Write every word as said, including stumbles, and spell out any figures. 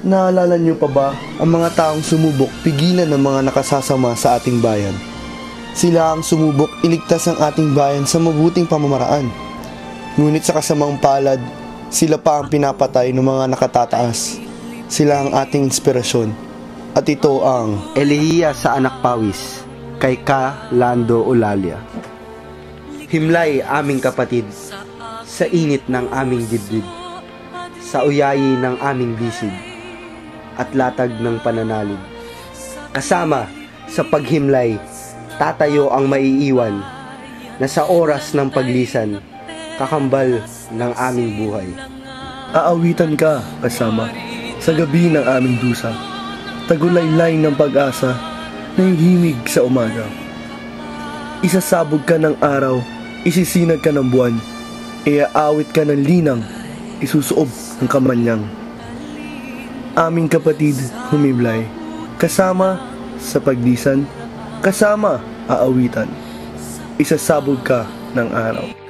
Naalala niyo pa ba ang mga taong sumubok pigilan ng mga nakasasama sa ating bayan? Sila ang sumubok iligtas ang ating bayan sa mabuting pamamaraan. Ngunit sa kasamang palad, sila pa ang pinapatay ng mga nakatataas. Sila ang ating inspirasyon. At ito ang Elehiya sa Anak Pawis, kay Ka Lando Olalia. Himlay aming kapatid, sa init ng aming dibdib, sa uyayi ng aming bisig, at latag ng pananalig. Kasama sa paghimlay, tatayo ang maiiwan, na sa oras ng paglisan, kakambal ng aming buhay. aawitan ka, kasama, sa gabi ng aming dusa. Tagulaylay ng pag-asa na hihimig sa umaga. Isasabog ka ng araw, isisinag ka ng buwan, iaawit ka ng linang, isusuob ng kamanyang. Aming kapatid, humimlay, kasama sa paglisan, kasama aawitan. Isasabog ka ng araw.